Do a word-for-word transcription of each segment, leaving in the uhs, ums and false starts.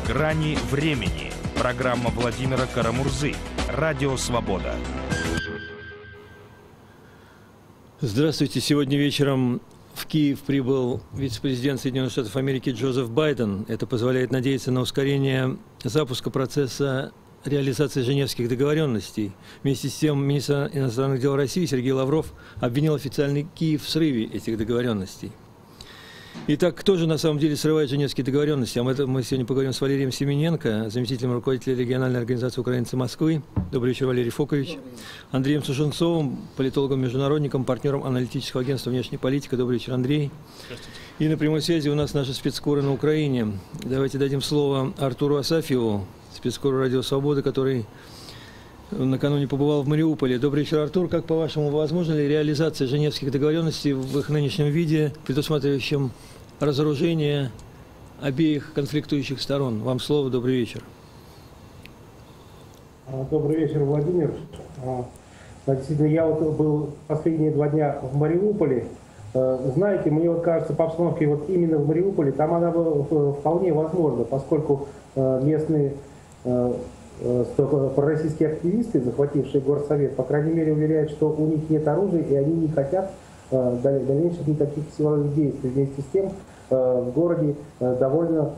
Грани времени. Программа Владимира Карамурзы. Радио Свобода. Здравствуйте. Сегодня вечером в Киев прибыл вице-президент Соединенных Штатов Америки Джозеф Байден. Это позволяет надеяться на ускорение запуска процесса реализации Женевских договоренностей. Вместе с тем, министр иностранных дел России Сергей Лавров обвинил официальный Киев в срыве этих договоренностей. Итак, кто же на самом деле срывает Женевские договоренности? Об этом мы сегодня поговорим с Валерием Семененко, заместителем руководителя региональной организации «Украинцы Москвы». Добрый вечер, Валерий Фокович. Андреем Сушенцовым, политологом-международником, партнером аналитического агентства «Внешняя политика». Добрый вечер, Андрей. Здравствуйте. И на прямой связи у нас наши спецкоры на Украине. Давайте дадим слово Артуру Асафьеву, спецкору «Радио Свобода», который накануне побывал в Мариуполе. Добрый вечер, Артур. Как, по-вашему, возможна ли реализация Женевских договоренностей в их нынешнем виде, предусматривающем разоружение обеих конфликтующих сторон? Вам слово. Добрый вечер. Добрый вечер, Владимир. Действительно, я вот был последние два дня в Мариуполе. Знаете, мне вот кажется, по обстановке вот именно в Мариуполе, там она была вполне возможна, поскольку местные пророссийские активисты, захватившие горсовет, по крайней мере, уверяют, что у них нет оружия, и они не хотят дальнейших никаких силовых действий. Вместе с тем в городе довольно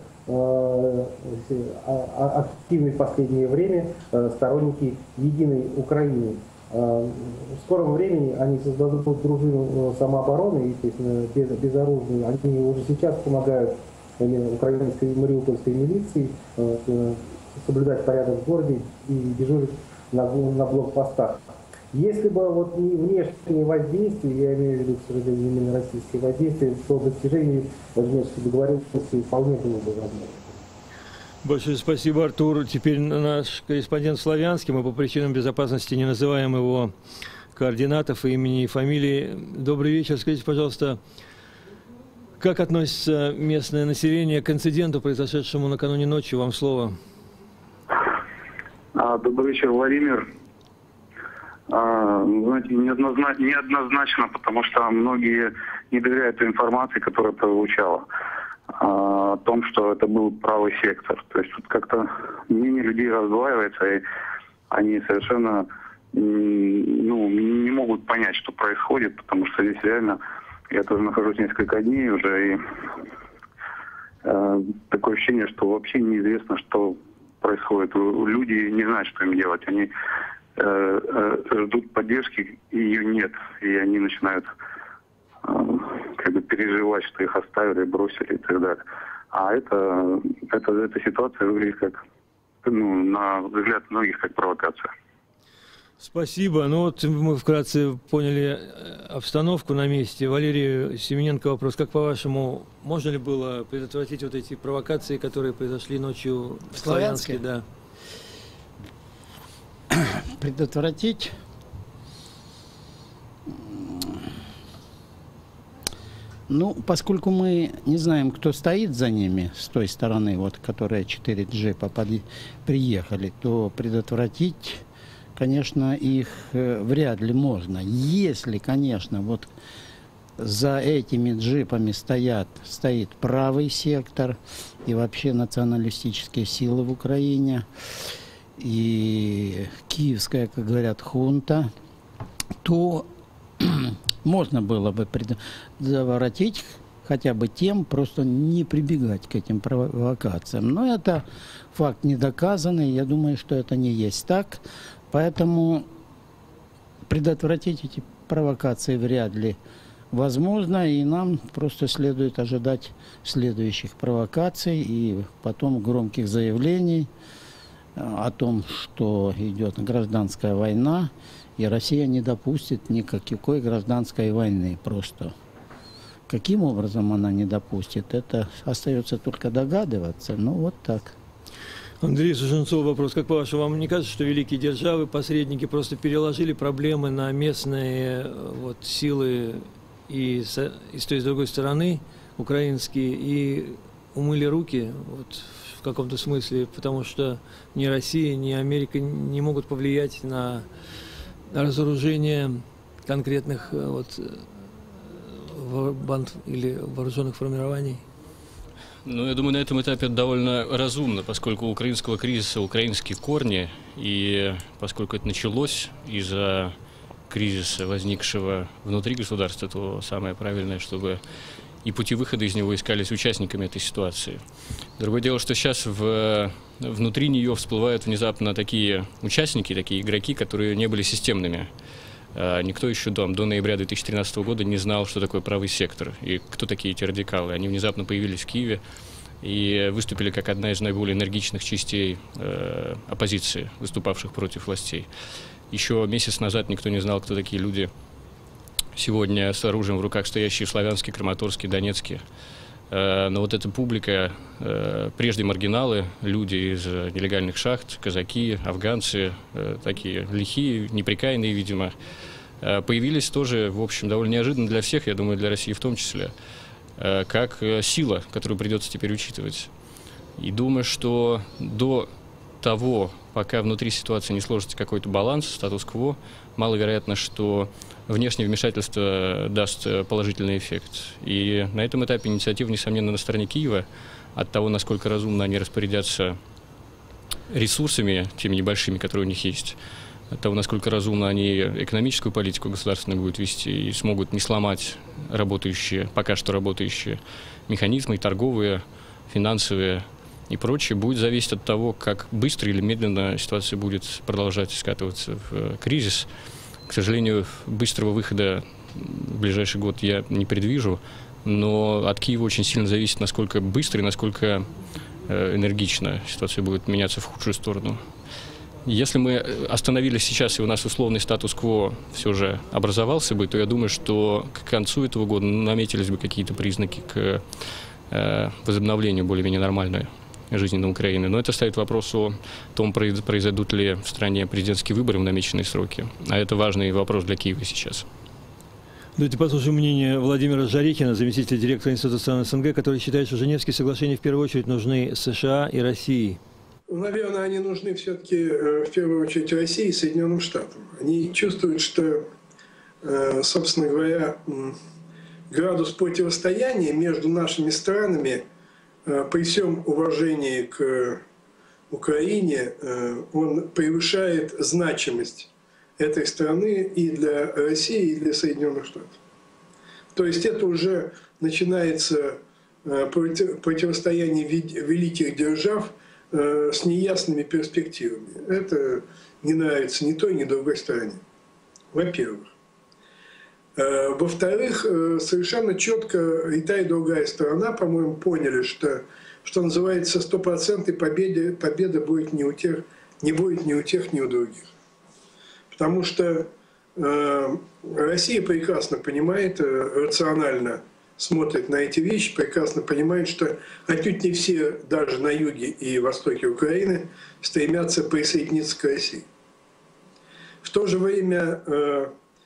активны в последнее время сторонники Единой Украины. В скором времени они создадут дружину самообороны, естественно, без, безоружную. Они уже сейчас помогают украинской и мариупольской милиции соблюдать порядок в городе и дежурить на, на блокпостах. Если бы вот не внешнее воздействие, я имею в виду, к сожалению, именно российское воздействие, то достижение Женевской договоренности вполне было бы возможно. Большое спасибо, Артур. Теперь наш корреспондент в Славянске. Мы по причинам безопасности не называем его координатов, имени и фамилии. Добрый вечер. Скажите, пожалуйста, как относится местное население к инциденту, произошедшему накануне ночи? Вам слово. Добрый вечер, Владимир. Знаете, неоднозначно, неоднозначно, потому что многие не доверяют той информации, которая прозвучала, о том, что это был правый сектор. То есть тут как-то мнение людей раздваивается, и они совершенно ну, не могут понять, что происходит, потому что здесь реально, я тоже нахожусь несколько дней уже, и э, такое ощущение, что вообще неизвестно, что происходит. Люди не знают, что им делать. Они э, э, ждут поддержки, и ее нет. И они начинают э, как бы переживать, что их оставили, бросили и так далее. А это, это, эта ситуация выглядит как, ну, на взгляд многих, как провокация. Спасибо. Ну вот мы вкратце поняли обстановку на месте. Валерий Семененко, вопрос. Как по-вашему, можно ли было предотвратить вот эти провокации, которые произошли ночью в Славянске? Да. Предотвратить? Ну, поскольку мы не знаем, кто стоит за ними, с той стороны, вот, которые четыре джипа под... приехали, то предотвратить, конечно, их э, вряд ли можно. Если, конечно, вот за этими джипами стоят, стоит правый сектор и вообще националистические силы в Украине, и киевская, как говорят, хунта, то можно было бы предотвратить хотя бы тем, просто не прибегать к этим провокациям. Но это факт недоказанный, я думаю, что это не есть так. Поэтому предотвратить эти провокации вряд ли возможно, и нам просто следует ожидать следующих провокаций и потом громких заявлений о том, что идет гражданская война, и Россия не допустит никакой гражданской войны просто. Каким образом она не допустит, это остается только догадываться, ну вот так. Андрей Сушенцов, вопрос. Как по-вашему, вам не кажется, что великие державы, посредники просто переложили проблемы на местные вот, силы и с, и с той и с другой стороны, украинские, и умыли руки вот, в каком-то смысле, потому что ни Россия, ни Америка не могут повлиять на разоружение конкретных вот, банд или вооруженных формирований? Ну, я думаю, на этом этапе это довольно разумно, поскольку у украинского кризиса украинские корни, и поскольку это началось из-за кризиса, возникшего внутри государства, то самое правильное, чтобы и пути выхода из него искались участниками этой ситуации. Другое дело, что сейчас в, внутри нее всплывают внезапно такие участники, такие игроки, которые не были системными. Никто еще там, до ноября две тысячи тринадцатого года не знал, что такое правый сектор и кто такие эти радикалы. Они внезапно появились в Киеве и выступили как одна из наиболее энергичных частей э, оппозиции, выступавших против властей. Еще месяц назад никто не знал, кто такие люди сегодня с оружием в руках, стоящие в Славянске, Краматорске, Донецке. Э, но вот эта публика, э, прежде маргиналы, люди из нелегальных шахт, казаки, афганцы, э, такие лихие, неприкаянные, видимо, э, появились тоже, в общем, довольно неожиданно для всех, я думаю, для России в том числе, э, как э, сила, которую придется теперь учитывать. И думаю, что до того, пока внутри ситуации не сложится какой-то баланс, статус-кво, маловероятно, что внешнее вмешательство даст положительный эффект. И на этом этапе инициатива, несомненно, на стороне Киева. От того, насколько разумно они распорядятся ресурсами, теми небольшими, которые у них есть, от того, насколько разумно они экономическую политику государственную будут вести и смогут не сломать работающие, пока что работающие механизмы, торговые, финансовые и прочее, будет зависеть от того, как быстро или медленно ситуация будет продолжать скатываться в кризис. К сожалению, быстрого выхода в ближайший год я не предвижу, но от Киева очень сильно зависит, насколько быстро и насколько энергично ситуация будет меняться в худшую сторону. Если мы остановились сейчас, и у нас условный статус-кво все же образовался бы, то я думаю, что к концу этого года наметились бы какие-то признаки к возобновлению более-менее нормальной жизни на Украине. Но это ставит вопрос о том, произойдут ли в стране президентские выборы в намеченные сроки. А это важный вопрос для Киева сейчас. Давайте послушаем мнение Владимира Жарихина, заместителя директора Института стран СНГ, который считает, что Женевские соглашения в первую очередь нужны США и России. Наверное, они нужны все-таки в первую очередь России и Соединенным Штатам. Они чувствуют, что, собственно говоря, градус противостояния между нашими странами, при всем уважении к Украине, он превышает значимость этой страны и для России, и для Соединенных Штатов. То есть это уже начинается противостояние великих держав с неясными перспективами. Это не нравится ни той, ни другой стороне, во-первых. Во-вторых, совершенно четко и та, и другая сторона, по-моему, поняли, что, что называется, стопроцентной победы, победа будет не, у тех, не будет ни у тех, ни у других. Потому что э, Россия прекрасно понимает, рационально смотрит на эти вещи, прекрасно понимает, что отнюдь не все, даже на юге и востоке Украины, стремятся присоединиться к России. В то же время э,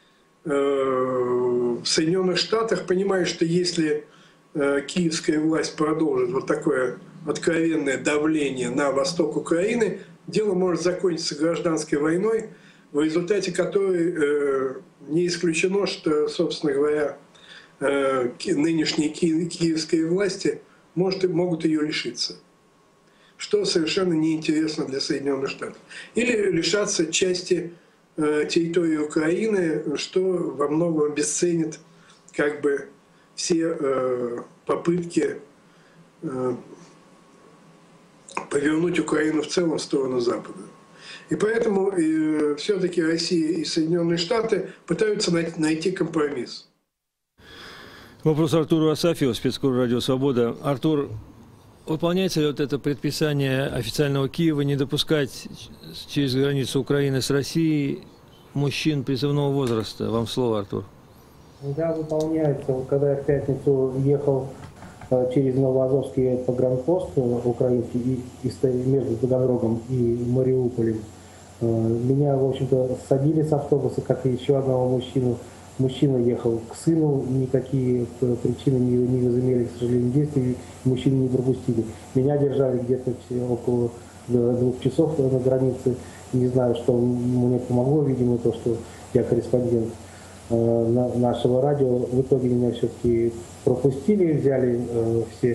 в Соединенных Штатах понимают, что если киевская власть продолжит вот такое откровенное давление на восток Украины, дело может закончиться гражданской войной, в результате которой не исключено, что, собственно говоря, нынешние киевские власти может, могут ее лишиться, что совершенно неинтересно для Соединенных Штатов. Или лишаться части территории Украины, что во многом обесценит как бы все э, попытки э, повернуть Украину в целом в сторону Запада. И поэтому э, все-таки Россия и Соединенные Штаты пытаются най- найти компромисс. Вопрос Артуру Асафьеву, спецкор «Радио Свобода». Артур, выполняется ли вот это предписание официального Киева не допускать через границу Украины с Россией мужчин призывного возраста? Вам слово, Артур. Да, выполняется. Когда я в пятницу ехал через Новоазовский погранпост украинский и, и между Таганрогом и Мариуполем, меня, в общем-то, садили с автобуса, как и еще одного мужчину. Мужчина ехал к сыну, никакие причины не, не возымели, к сожалению, действий, мужчину не пропустили. Меня держали где-то около двух часов на границе. Не знаю, что мне помогло, видимо, то, что я корреспондент нашего радио. В итоге меня все-таки пропустили, взяли все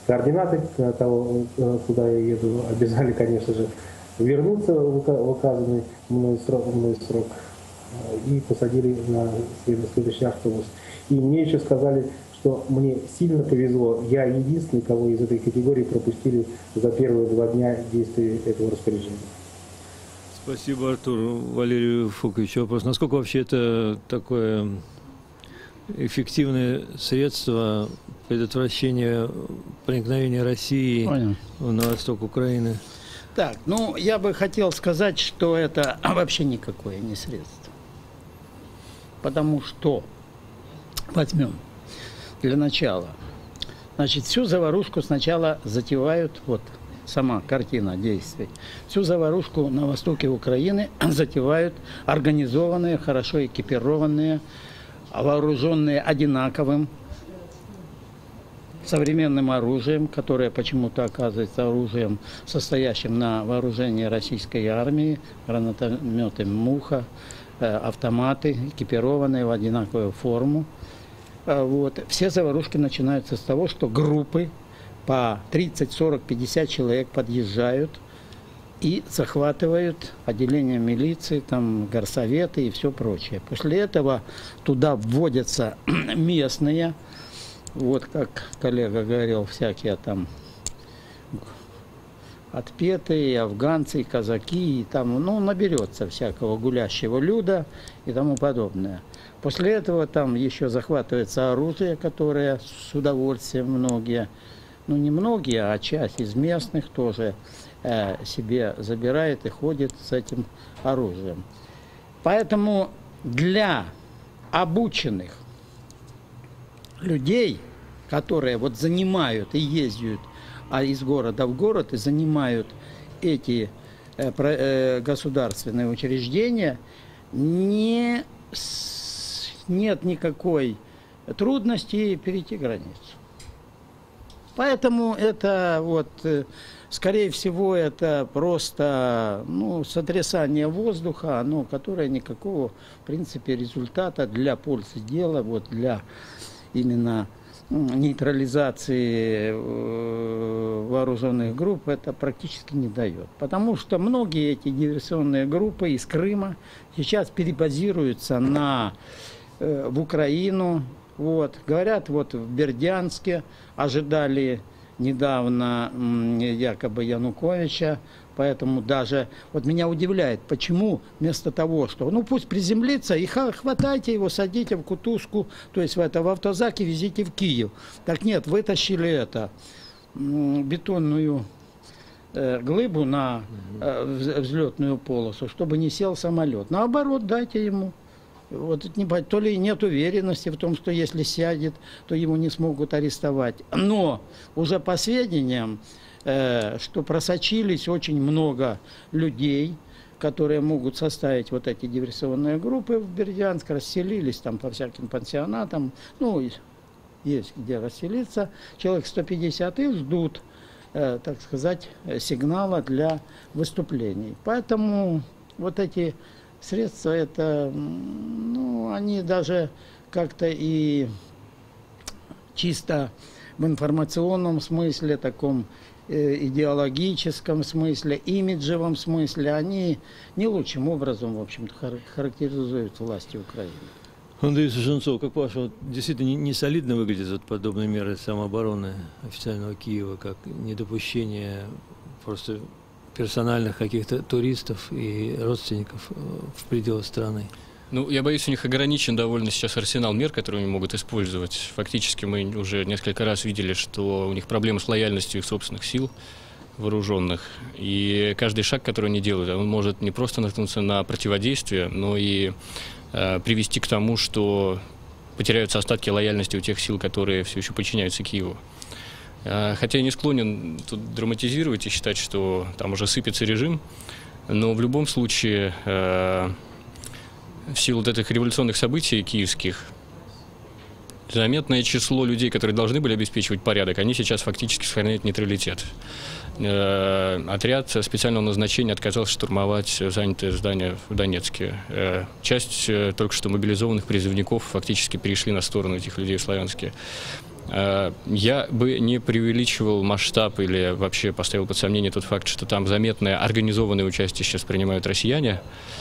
координаты того, куда я еду, обязали, конечно же, вернуться в указанный мной срок, мной срок и посадили на следующий автобус. И мне еще сказали, что мне сильно повезло. Я единственный, кого из этой категории пропустили за первые два дня действия этого распоряжения. Спасибо, Артур. Валерию Фоковичу вопрос. Насколько вообще это такое эффективное средство предотвращения проникновения России Понял. на восток Украины? Так, ну, я бы хотел сказать, что это вообще никакое не средство. Потому что, возьмем для начала, значит, всю заварушку сначала затевают, вот, сама картина действий. Всю заварушку на востоке Украины затевают организованные, хорошо экипированные, вооруженные одинаковым современным оружием, которое почему-то оказывается оружием, состоящим на вооружении российской армии, гранатометы «Муха», автоматы, экипированные в одинаковую форму. Вот. Все заварушки начинаются с того, что группы по тридцать, сорок, пятьдесят человек подъезжают и захватывают отделение милиции, там, горсоветы и все прочее. После этого туда вводятся местные, вот как коллега говорил, всякие там отпетые, афганцы, казаки, и там, ну, наберется всякого гулящего люда и тому подобное. После этого там еще захватывается оружие, которое с удовольствием многие, ну не многие, а часть из местных тоже э, себе забирает и ходит с этим оружием. Поэтому для обученных людей, которые вот занимают и ездят а из города в город и занимают эти э, про, э, государственные учреждения, не, с, нет никакой трудности перейти границу. Поэтому это вот, э, скорее всего, это просто, ну, сотрясание воздуха, ну, которое никакого, в принципе, результата для пользы дела, вот для именно нейтрализации вооруженных групп это практически не дает. Потому что многие эти диверсионные группы из Крыма сейчас перебазируются на, э, в Украину. Вот. Говорят, вот в Бердянске ожидали недавно якобы Януковича. Поэтому даже, вот меня удивляет, почему вместо того, что, ну пусть приземлится, и хватайте его, садите в кутузку, то есть в, это, в автозак и везите в Киев. Так нет, вытащили это, бетонную э, глыбу на э, взлетную полосу, чтобы не сел самолет. Наоборот, дайте ему. Вот, то ли нет уверенности в том, что если сядет, то его не смогут арестовать. Но уже по сведениям, что просочились очень много людей, которые могут составить вот эти диверсионные группы в Бердянск, расселились там по всяким пансионатам, ну, есть где расселиться, человек сто пятьдесят, и ждут, так сказать, сигнала для выступлений. Поэтому вот эти средства, это, ну, они даже как-то и чисто в информационном смысле, таком идеологическом смысле, имиджевом смысле, они не лучшим образом, в общем-то, характеризуют власти Украины. Андрей Сушенцов, как по-вашему, действительно не солидно выглядят вот подобные меры самообороны официального Киева, как недопущение просто персональных каких-то туристов и родственников в пределах страны? Ну, я боюсь, у них ограничен довольно сейчас арсенал мер, которые они могут использовать. Фактически мы уже несколько раз видели, что у них проблемы с лояльностью их собственных сил вооруженных. И каждый шаг, который они делают, он может не просто наткнуться на противодействие, но и э, привести к тому, что потеряются остатки лояльности у тех сил, которые все еще подчиняются Киеву. Э, хотя я не склонен тут драматизировать и считать, что там уже сыпется режим, но в любом случае... Э, в силу вот этих революционных событий киевских, заметное число людей, которые должны были обеспечивать порядок, они сейчас фактически сохраняют нейтралитет. Отряд специального назначения отказался штурмовать занятое здание в Донецке. Часть только что мобилизованных призывников фактически перешли на сторону этих людей в Славянске. Я бы не преувеличивал масштаб или вообще поставил под сомнение тот факт, что там заметное организованное участие сейчас принимают россияне.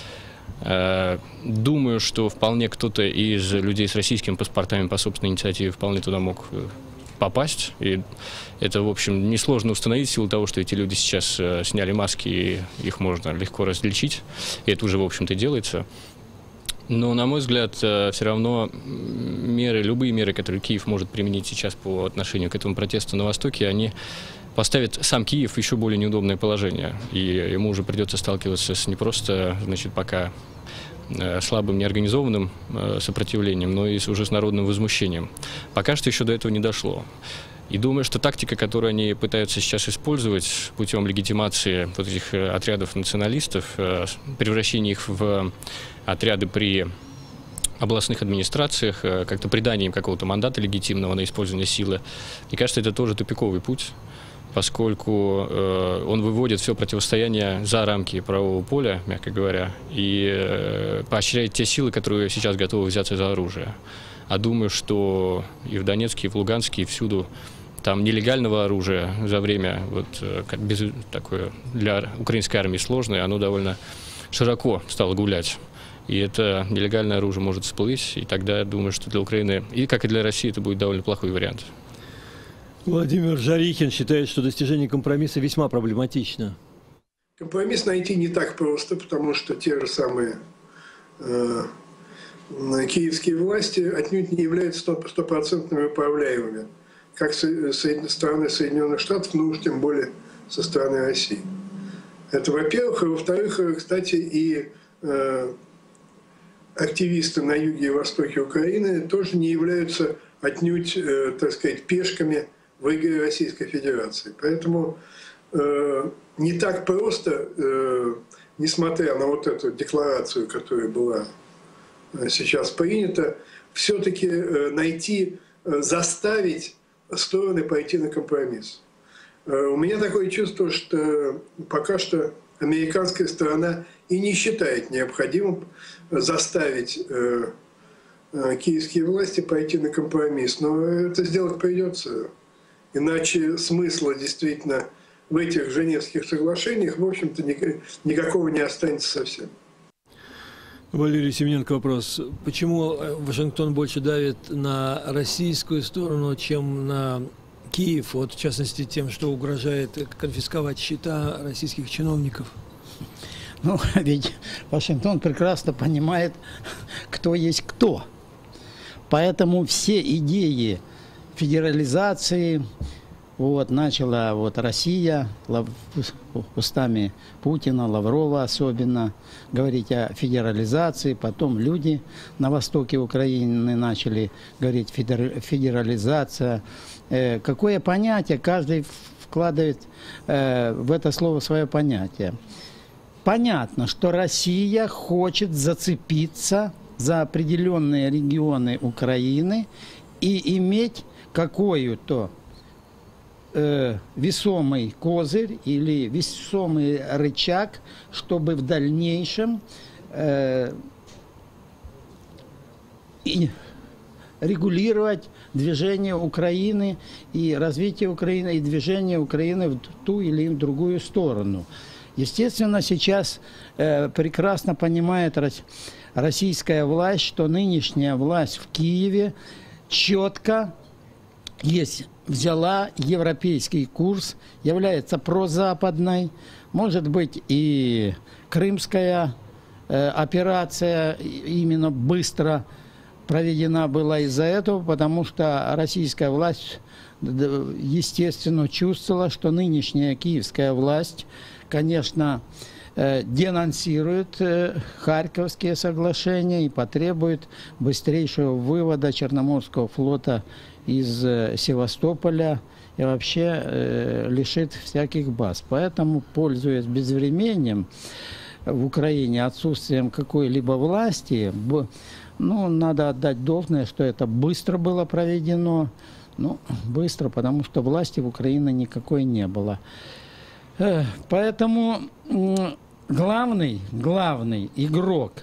Думаю, что вполне кто-то из людей с российскими паспортами по собственной инициативе вполне туда мог попасть. И это, в общем, несложно установить в силу того, что эти люди сейчас сняли маски, и их можно легко различить. И это уже, в общем-то, делается. Но, на мой взгляд, все равно меры, любые меры, которые Киев может применить сейчас по отношению к этому протесту на Востоке, они поставят сам Киев в еще более неудобное положение. И ему уже придется сталкиваться с не просто, значит, пока слабым, неорганизованным сопротивлением, но и уже с народным возмущением. Пока что еще до этого не дошло. И думаю, что тактика, которую они пытаются сейчас использовать путем легитимации вот этих отрядов националистов, превращения их в отряды при областных администрациях, как-то придание им какого-то мандата легитимного на использование силы, мне кажется, это тоже тупиковый путь, поскольку э, он выводит все противостояние за рамки правового поля, мягко говоря, и э, поощряет те силы, которые сейчас готовы взяться за оружие. А думаю, что и в Донецке, и в Луганске, и всюду там нелегального оружия за время, вот, как без, такое, для украинской армии сложное, оно довольно широко стало гулять. И это нелегальное оружие может всплыть, и тогда я думаю, что для Украины, и как и для России, это будет довольно плохой вариант. Владимир Жарихин считает, что достижение компромисса весьма проблематично. Компромисс найти не так просто, потому что те же самые э, киевские власти отнюдь не являются стопроцентными управляемыми, как со стороны Соединенных Штатов, ну уж тем более со стороны России. Это, во-первых. И, во-вторых, кстати, и э, активисты на юге и востоке Украины тоже не являются отнюдь, э, так сказать, пешками в игре Российской Федерации. Поэтому э, не так просто, э, несмотря на вот эту декларацию, которая была сейчас принята, все-таки э, найти, э, заставить стороны пойти на компромисс. Э, у меня такое чувство, что пока что американская сторона и не считает необходимым заставить э, э, киевские власти пойти на компромисс. Но это сделать придется. Иначе смысла действительно в этих Женевских соглашениях, в общем-то, никакого не останется совсем. Валерий Семененко, вопрос. Почему Вашингтон больше давит на российскую сторону, чем на Киев? Вот, в частности, тем, что угрожает конфисковать счета российских чиновников. Ну, ведь Вашингтон прекрасно понимает, кто есть кто. Поэтому все идеи федерализации вот, начала вот Россия устами Путина, Лаврова особенно говорить о федерализации. Потом люди на востоке Украины начали говорить федерализация. Э, какое понятие? Каждый вкладывает э, в это слово свое понятие. Понятно, что Россия хочет зацепиться за определенные регионы Украины и иметь какой-то э, весомый козырь или весомый рычаг, чтобы в дальнейшем э, и регулировать движение Украины и развитие Украины, и движение Украины в ту или в другую сторону. Естественно, сейчас э, прекрасно понимает российская власть, что нынешняя власть в Киеве четко есть, взяла европейский курс, является прозападной. Может быть, и крымская э, операция именно быстро проведена была из-за этого, потому что российская власть, естественно, чувствовала, что нынешняя киевская власть, конечно, денонсирует Харьковские соглашения и потребует быстрейшего вывода Черноморского флота из Севастополя и вообще лишит всяких баз. Поэтому, пользуясь безвременем в Украине, отсутствием какой-либо власти, ну, надо отдать должное, что это быстро было проведено. Ну, быстро, потому что власти в Украине никакой не было. Поэтому главный, главный игрок,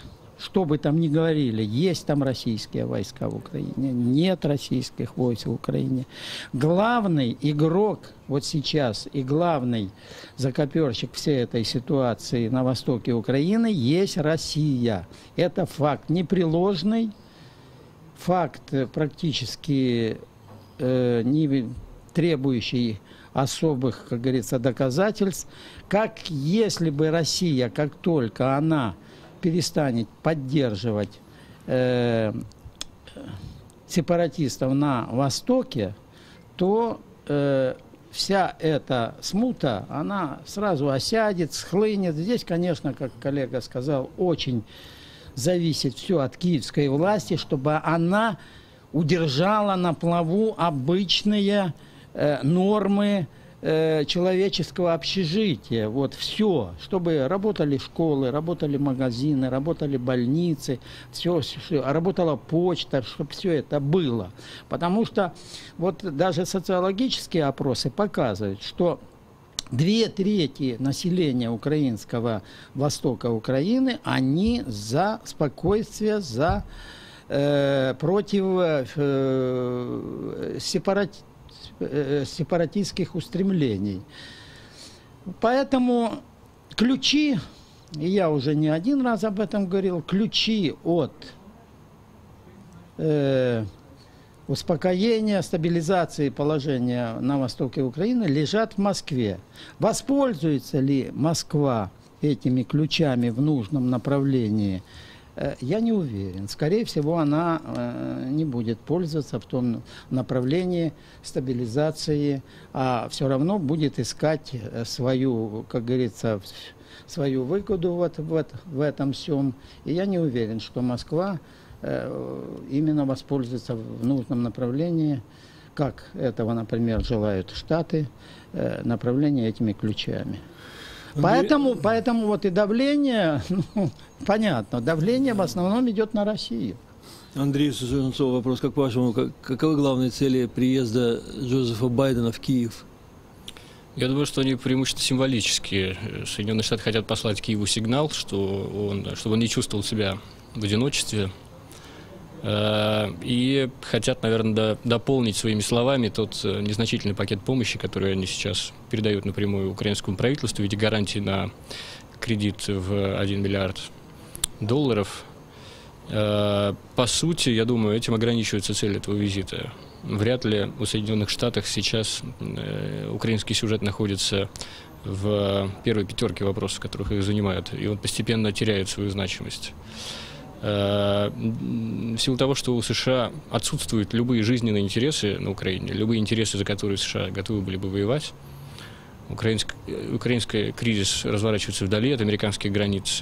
что бы там ни говорили, есть там российские войска в Украине, нет российских войск в Украине. Главный игрок вот сейчас и главный закоперщик всей этой ситуации на востоке Украины есть Россия. Это факт непреложный, факт практически э, не требующий особых, как говорится, доказательств, как если бы Россия, как только она перестанет поддерживать э, сепаратистов на Востоке, то э, вся эта смута, она сразу осядет, схлынет. Здесь, конечно, как коллега сказал, очень зависит все от киевской власти, чтобы она удержала на плаву обычные э, нормы э, человеческого общежития. Вот все, чтобы работали школы, работали магазины, работали больницы, все, все, работала почта, чтобы все это было. Потому что вот даже социологические опросы показывают, что две трети населения украинского востока Украины, они за спокойствие, за э, против э, сепарати, э, сепаратистских устремлений. Поэтому ключи, и я уже не один раз об этом говорил, ключи от э, успокоения, стабилизации положения на востоке Украины лежат в Москве. Воспользуется ли Москва этими ключами в нужном направлении, я не уверен. Скорее всего, она не будет пользоваться в том направлении стабилизации, а все равно будет искать свою, как говорится, свою выгоду вот в этом всем. И я не уверен, что Москва именно воспользуется в нужном направлении, как этого, например, желают Штаты, направление этими ключами. Поэтому, поэтому вот и давление, ну, понятно, давление в основном идет на Россию. Андрей Суженцов, вопрос, как по-вашему, как, каковы главные цели приезда Джозефа Байдена в Киев? Я думаю, что они преимущественно символические. Соединенные Штаты хотят послать Киеву сигнал, что он, чтобы он не чувствовал себя в одиночестве. И хотят, наверное, дополнить своими словами тот незначительный пакет помощи, который они сейчас передают напрямую украинскому правительству в виде гарантии на кредит в один миллиард долларов. По сути, я думаю, этим ограничивается цель этого визита. Вряд ли у Соединенных Штатов сейчас украинский сюжет находится в первой пятерке вопросов, которых их занимают, и он постепенно теряет свою значимость. В силу того, что у США отсутствуют любые жизненные интересы на Украине, любые интересы, за которые США готовы были бы воевать, украинский, украинский кризис разворачивается вдали от американских границ,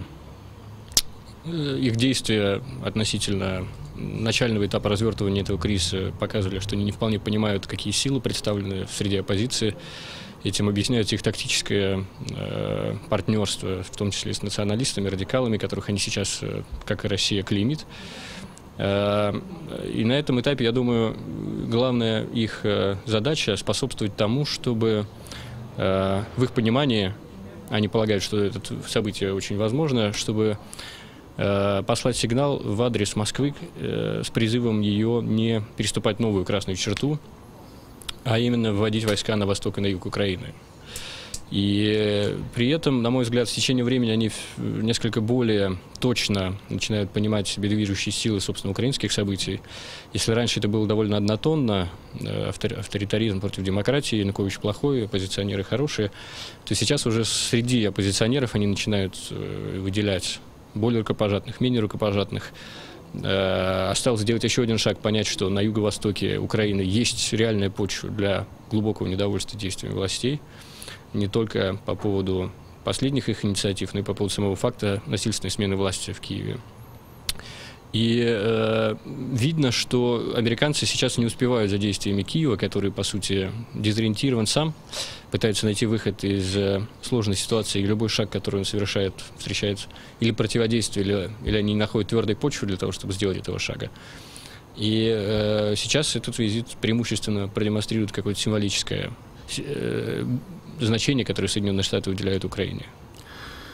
их действия относительно начального этапа развертывания этого кризиса показывали, что они не вполне понимают, какие силы представлены среди оппозиции. Этим объясняется их тактическое э, партнерство, в том числе с националистами, радикалами, которых они сейчас, э, как и Россия, клеймит. Э, и на этом этапе, я думаю, главная их э, задача способствовать тому, чтобы э, в их понимании, они полагают, что это событие очень возможно, чтобы э, послать сигнал в адрес Москвы э, с призывом ее не переступать новую красную черту, а именно вводить войска на восток и на юг Украины. И при этом, на мой взгляд, с течением времени они несколько более точно начинают понимать себе движущие силы, собственно, украинских событий. Если раньше это было довольно однотонно, авторитаризм против демократии, Янукович плохой, оппозиционеры хорошие, то сейчас уже среди оппозиционеров они начинают выделять более рукопожатных, менее рукопожатных. Осталось сделать еще один шаг, понять, что на юго-востоке Украины есть реальная почва для глубокого недовольства действиями властей, не только по поводу последних их инициатив, но и по поводу самого факта насильственной смены власти в Киеве. И э, видно, что американцы сейчас не успевают за действиями Киева, который, по сути, дезориентирован сам, пытается найти выход из э, сложной ситуации, и любой шаг, который он совершает, встречает или противодействие, или, или они находят твердой почву для того, чтобы сделать этого шага. И э, сейчас этот визит преимущественно продемонстрирует какое-то символическое э, значение, которое Соединенные Штаты уделяют Украине.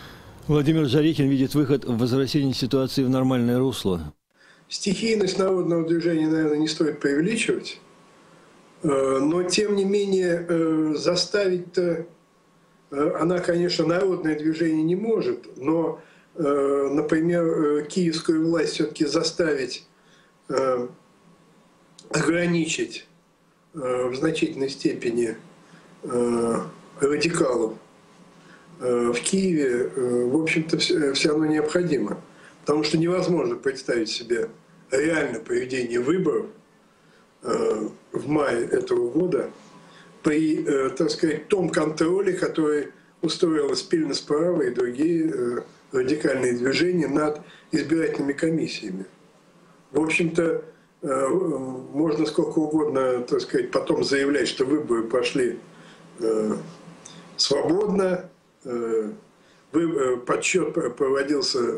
Владимир Жарихин видит выход в возвращении ситуации в нормальное русло. Стихийность народного движения, наверное, не стоит преувеличивать. Но, тем не менее, заставить-то она, конечно, народное движение не может. Но, например, киевскую власть все-таки заставить ограничить в значительной степени радикалов в Киеве, в общем-то, все равно необходимо. Потому что невозможно представить себе реально проведение выборов в мае этого года при, так сказать, том контроле, который устроила Спільна справа и другие радикальные движения над избирательными комиссиями. В общем-то, можно сколько угодно, так сказать, потом заявлять, что выборы прошли свободно, подсчет проводился,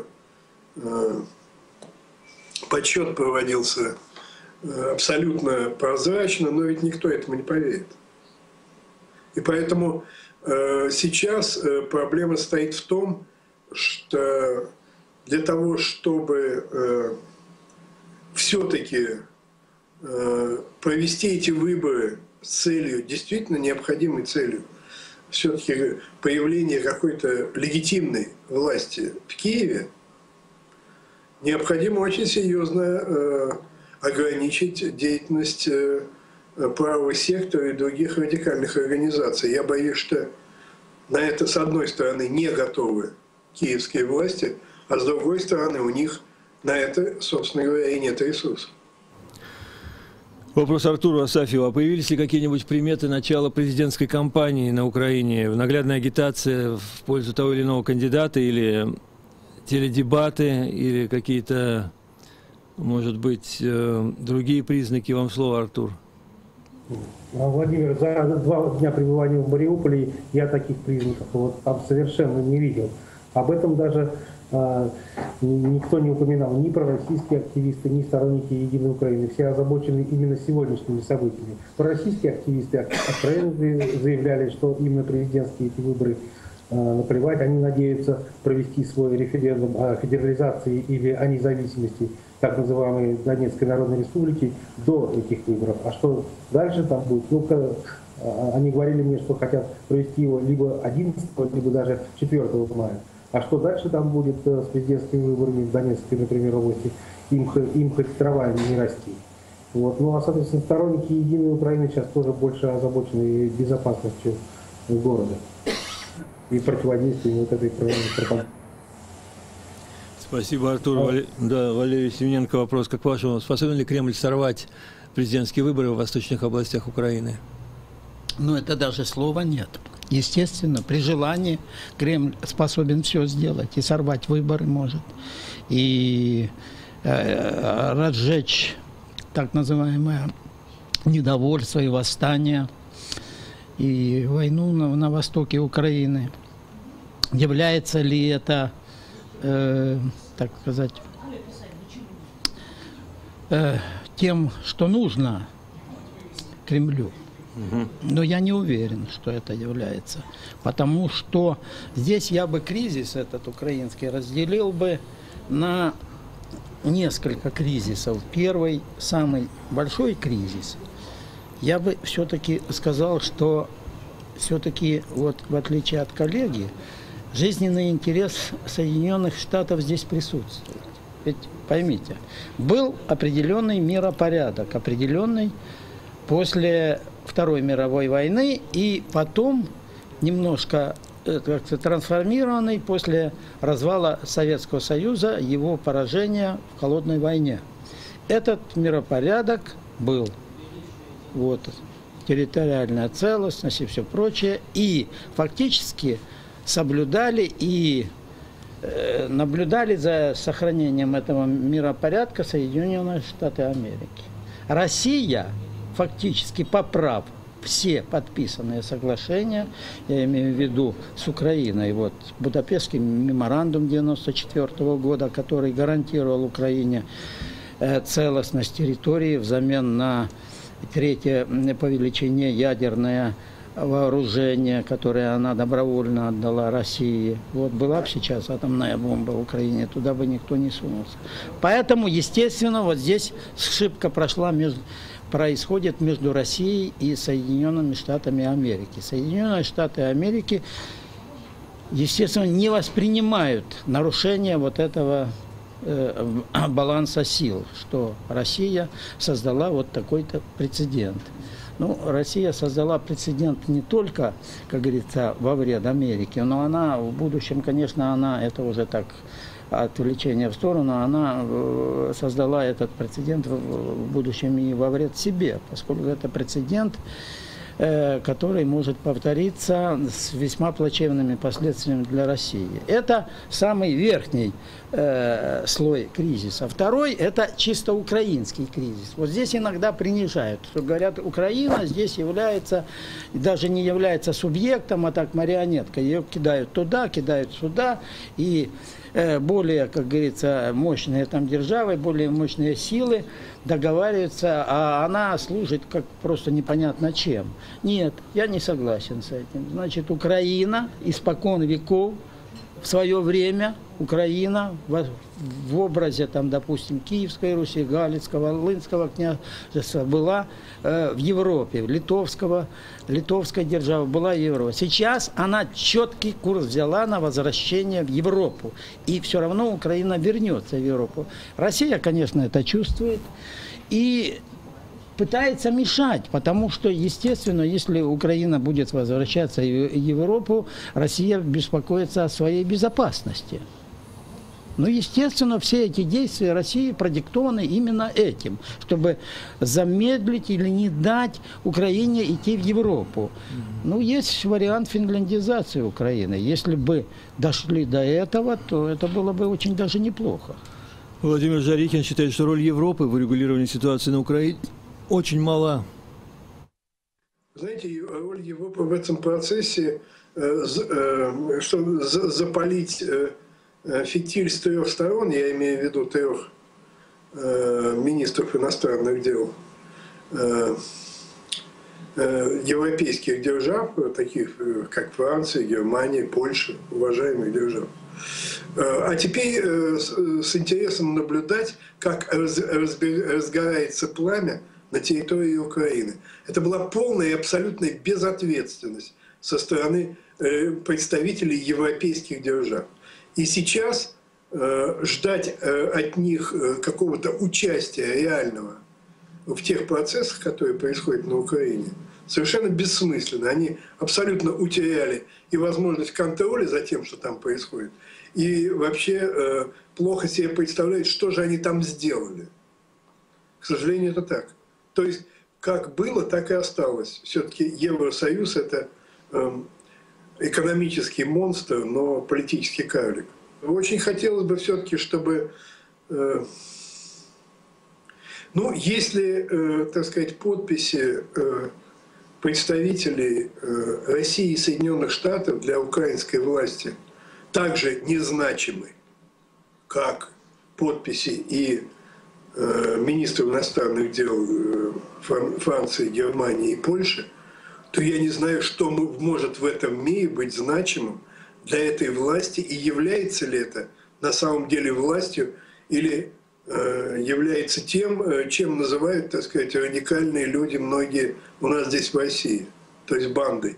подсчет проводился абсолютно прозрачно, но ведь никто этому не поверит. И поэтому сейчас проблема стоит в том, что для того, чтобы все-таки провести эти выборы с целью, действительно необходимой целью, все-таки появления какой-то легитимной власти в Киеве, необходимо очень серьезно ограничить деятельность правого сектора и других радикальных организаций. Я боюсь, что на это, с одной стороны, не готовы киевские власти, а с другой стороны, у них на это, собственно говоря, и нет ресурсов. Вопрос Артуру Асафьеву. А появились ли какие-нибудь приметы начала президентской кампании на Украине? Наглядная агитация в пользу того или иного кандидата, или теледебаты, или какие-то, может быть, другие признаки? Вам слово, Артур. Владимир, за два дня пребывания в Мариуполе я таких признаков вот там совершенно не видел. Об этом даже э, никто не упоминал, ни пророссийские активисты, ни сторонники Единой Украины. Все озабочены именно сегодняшними событиями. Пророссийские активисты откровенно заявляли, что именно президентские эти выборы э, наплевать. Они надеются провести свой референдум о федерализации или о независимости так называемой Донецкой Народной Республики до этих выборов. А что дальше там будет? Ну-ка, они говорили мне, что хотят провести его либо одиннадцатого, либо даже четвёртого мая. А что дальше там будет с президентскими выборами в Донецкой, например, области, им, им хоть трава не расти. Вот. Ну а, соответственно, сторонники Единой Украины сейчас тоже больше озабочены безопасностью города и противодействием вот этой пропаганды. Спасибо, Артур. А... Да, Валерий Семененко, вопрос. Как по-вашему, способен ли Кремль сорвать президентские выборы в восточных областях Украины? Ну, это даже слова нет. Естественно, при желании Кремль способен все сделать. И сорвать выборы может. И э, разжечь так называемое недовольство и восстание. И войну на, на востоке Украины. Является ли это... Э, так сказать, э, тем, что нужно Кремлю. Угу. Но я не уверен, что это является. Потому что здесь я бы кризис этот украинский разделил бы на несколько кризисов. Первый, самый большой кризис, я бы все-таки сказал, что все-таки, вот в отличие от коллеги, жизненный интерес Соединенных Штатов здесь присутствует. Ведь поймите, был определенный миропорядок, определенный после Второй мировой войны и потом немножко как-то трансформированный после развала Советского Союза, его поражения в холодной войне. Этот миропорядок был. Вот, территориальная целостность и все прочее. И фактически соблюдали и э, наблюдали за сохранением этого миропорядка Соединенные Штаты Америки. Россия фактически, поправ все подписанные соглашения, я имею в виду с Украиной, вот Будапештский меморандум девяносто четвёртого года, который гарантировал Украине э, целостность территории взамен на третье по величине ядерное вооружение, которое она добровольно отдала России. Вот была бы сейчас атомная бомба в Украине, туда бы никто не сунулся. Поэтому, естественно, вот здесь ошибка прошла между, происходит между Россией и Соединенными Штатами Америки. Соединенные Штаты Америки, естественно, не воспринимают нарушение вот этого э, баланса сил, что Россия создала вот такой-то прецедент. Ну, Россия создала прецедент не только, как говорится, во вред Америки, но она в будущем, конечно, она, это уже так отвлечение в сторону, она создала этот прецедент в будущем и во вред себе, поскольку это прецедент, который может повториться с весьма плачевными последствиями для России. Это самый верхний э, слой кризиса. Второй – это чисто украинский кризис. Вот здесь иногда принижают, что говорят, Украина здесь является, даже не является субъектом, а так марионеткой. Ее кидают туда, кидают сюда, и э, более, как говорится, мощные там державы, более мощные силы договариваются, а она служит как просто непонятно чем. Нет, я не согласен с этим. Значит, Украина испокон веков, в свое время Украина в, в образе, там, допустим, Киевской Руси, Галицкого, Волынского княжества была э, в Европе, Литовского, Литовская держава была в Европе. Сейчас она четкий курс взяла на возвращение в Европу. И все равно Украина вернется в Европу. Россия, конечно, это чувствует и пытается мешать, потому что, естественно, если Украина будет возвращаться в Европу, Россия беспокоится о своей безопасности. Но, естественно, все эти действия России продиктованы именно этим, чтобы замедлить или не дать Украине идти в Европу. Ну, есть вариант финляндизации Украины. Если бы дошли до этого, то это было бы очень даже неплохо. Владимир Жарихин считает, что роль Европы в урегулировании ситуации на Украине очень мала. Знаете, роль Европы в этом процессе, чтобы запалить фитиль с трех сторон, я имею в виду трех министров иностранных дел европейских держав, таких как Франция, Германия, Польша, уважаемых держав. А теперь с интересом наблюдать, как разгорается пламя на территории Украины. Это была полная и абсолютная безответственность со стороны представителей европейских держав. И сейчас ждать от них какого-то участия реального в тех процессах, которые происходят на Украине, совершенно бессмысленно. Они абсолютно утеряли и возможность контроля за тем, что там происходит, и вообще плохо себе представляют, что же они там сделали. К сожалению, это так. То есть, как было, так и осталось. Все-таки Евросоюз – это э, экономический монстр, но политический карлик. Очень хотелось бы все-таки, чтобы, э, ну, если, э, так сказать, подписи э, представителей э, России и Соединенных Штатов для украинской власти также незначимы, как подписи и министров иностранных дел Франции, Германии и Польши, то я не знаю, что может в этом мире быть значимым для этой власти, и является ли это на самом деле властью, или э, является тем, чем называют, так сказать, радикальные люди, многие у нас здесь в России, то есть бандой.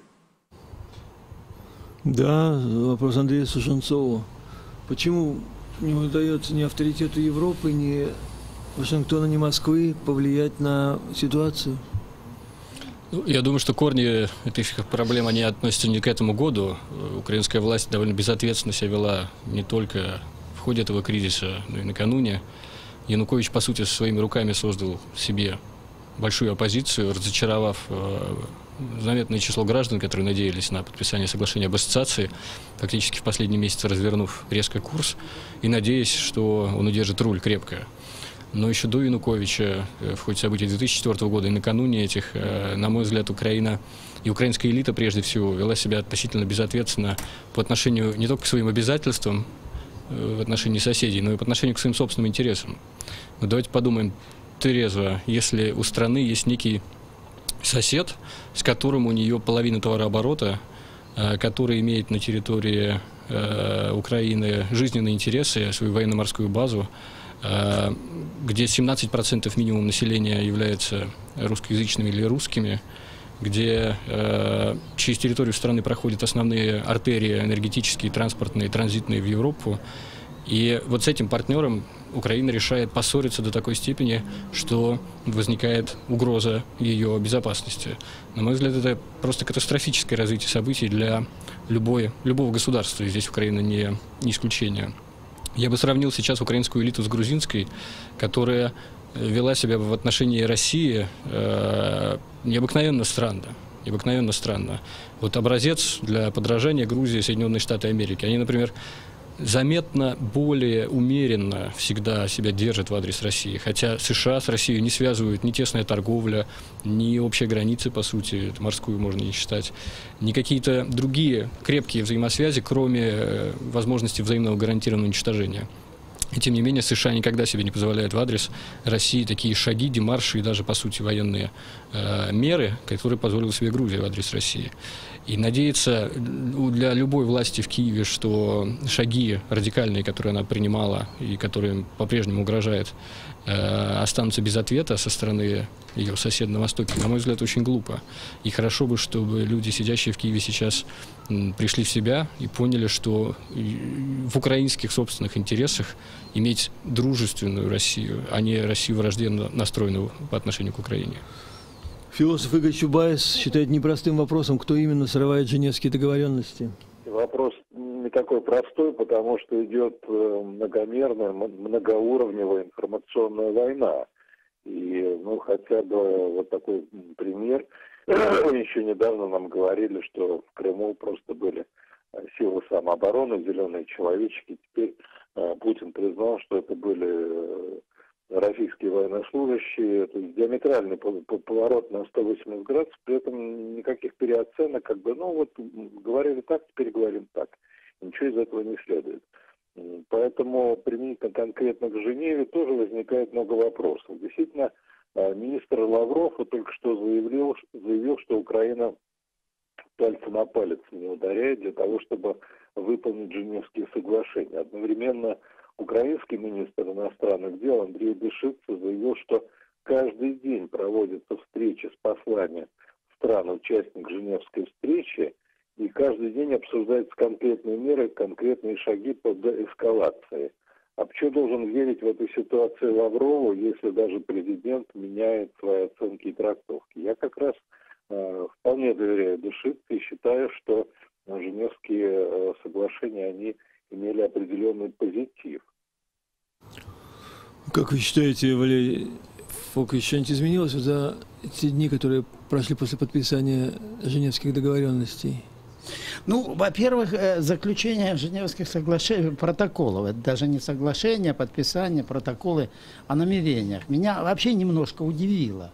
Да, вопрос Андрея Сушенцова. Почему не удается ни авторитету Европы, ни Вашингтона, ни Москвы повлиять на ситуацию? Я думаю, что корни этих проблем, они относятся не к этому году. Украинская власть довольно безответственно себя вела не только в ходе этого кризиса, но и накануне. Янукович, по сути, своими руками создал себе большую оппозицию, разочаровав заметное число граждан, которые надеялись на подписание соглашения об ассоциации, фактически в последние месяцы развернув резко курс и надеясь, что он удержит руль крепко. Но еще до Януковича, в ходе событий две тысячи четвёртого года и накануне этих, на мой взгляд, Украина и украинская элита, прежде всего, вела себя относительно безответственно по отношению не только к своим обязательствам в отношении соседей, но и по отношению к своим собственным интересам. Но давайте подумаем трезво, если у страны есть некий сосед, с которым у нее половина товарооборота, который имеет на территории Украины жизненные интересы, свою военно-морскую базу, где семнадцать процентов минимум населения является русскоязычными или русскими, где э, через территорию страны проходят основные артерии энергетические, транспортные, транзитные в Европу. И вот с этим партнером Украина решает поссориться до такой степени, что возникает угроза ее безопасности. На мой взгляд, это просто катастрофическое развитие событий для любой, любого государства, и здесь Украина не, не исключение. Я бы сравнил сейчас украинскую элиту с грузинской, которая вела себя в отношении России э, необыкновенно странно. Необыкновенно странно. Вот образец для подражания Грузии, Соединенные Штаты Америки. Они, например, заметно более умеренно всегда себя держат в адрес России. Хотя США с Россией не связывают ни тесная торговля, ни общие границы, по сути, это морскую можно не считать, ни какие-то другие крепкие взаимосвязи, кроме возможности взаимного гарантированного уничтожения. И тем не менее США никогда себе не позволяют в адрес России такие шаги, демарши и даже, по сути, военные э, меры, которые позволила себе Грузия в адрес России. И надеяться для любой власти в Киеве, что шаги радикальные, которые она принимала и которые по-прежнему угрожают, э, останутся без ответа со стороны ее соседа на Востоке, на мой взгляд, очень глупо. И хорошо бы, чтобы люди, сидящие в Киеве сейчас, пришли в себя и поняли, что в украинских собственных интересах иметь дружественную Россию, а не Россию враждебно настроенную по отношению к Украине. Философ Игорь Чубайс считает непростым вопросом, кто именно срывает Женевские договоренности. Вопрос не такой простой, потому что идет многомерная, многоуровневая информационная война. И, ну, хотя бы вот такой пример. Еще недавно нам говорили, что в Крыму просто были силы самообороны, зеленые человечки. Теперь э, Путин признал, что это были э, российские военнослужащие. То есть диаметральный поворот на сто восемьдесят градусов, при этом никаких переоценок, как бы, ну вот говорили так, теперь говорим так. Ничего из этого не следует. Поэтому применительно конкретно к Женеве тоже возникает много вопросов. Действительно, министр Лавров вот только что заявил, заявил, что Украина пальцем на палец не ударяет для того, чтобы выполнить Женевские соглашения. Одновременно украинский министр иностранных дел Андрей Дышица заявил, что каждый день проводятся встречи с послами стран-участников Женевской встречи, и каждый день обсуждаются конкретные меры, конкретные шаги по деэскалации. А почему должен верить в эту ситуацию Лаврову, если даже президент меняет свои оценки и трактовки? Я как раз э, вполне доверяю Дышице и считаю, что Женевские э, соглашения, они имели определенный позитив. Как вы считаете, Валерий Фок, что-нибудь изменилось за те дни, которые прошли после подписания Женевских договоренностей? Ну, во-первых, заключение Женевских соглашений, протоколов, это даже не соглашение, а подписание, протоколы о намерениях, меня вообще немножко удивило.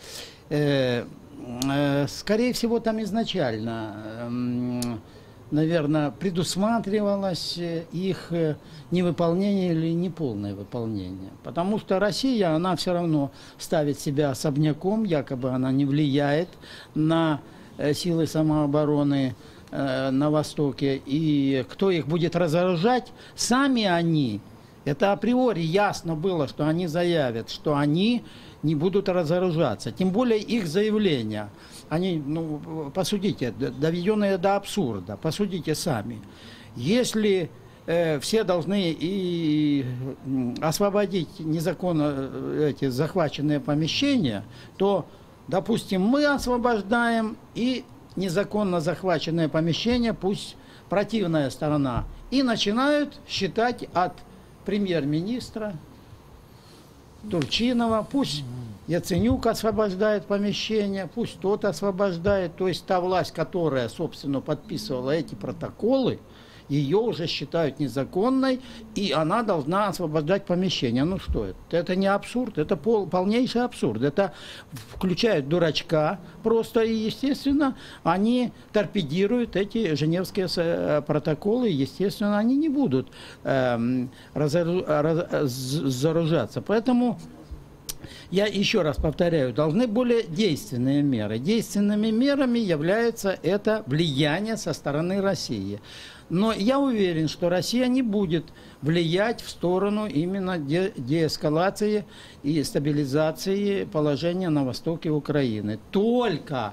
Скорее всего, там изначально, наверное, предусматривалось их невыполнение или неполное выполнение. Потому что Россия, она все равно ставит себя особняком, якобы она не влияет на силы самообороны на Востоке, и кто их будет разоружать, сами они, это априори ясно было, что они заявят, что они не будут разоружаться, тем более их заявления, они, ну, посудите, доведенные до абсурда, посудите сами, если э, все должны и освободить незаконно эти захваченные помещения, то, допустим, мы освобождаем и незаконно захваченное помещение, пусть противная сторона, и начинают считать от премьер-министра Турчинова, пусть Яценюк освобождает помещение, пусть тот освобождает, то есть та власть, которая, собственно, подписывала эти протоколы, ее уже считают незаконной, и она должна освобождать помещение. Ну что это? Это не абсурд, это пол, полнейший абсурд. Это включает дурачка просто, и, естественно, они торпедируют эти женевские протоколы, и, естественно, они не будут э, разоружаться. Поэтому я еще раз повторяю, должны более действенные меры. Действенными мерами является это влияние со стороны России. Но я уверен, что Россия не будет влиять в сторону именно де деэскалации и стабилизации положения на востоке Украины. Только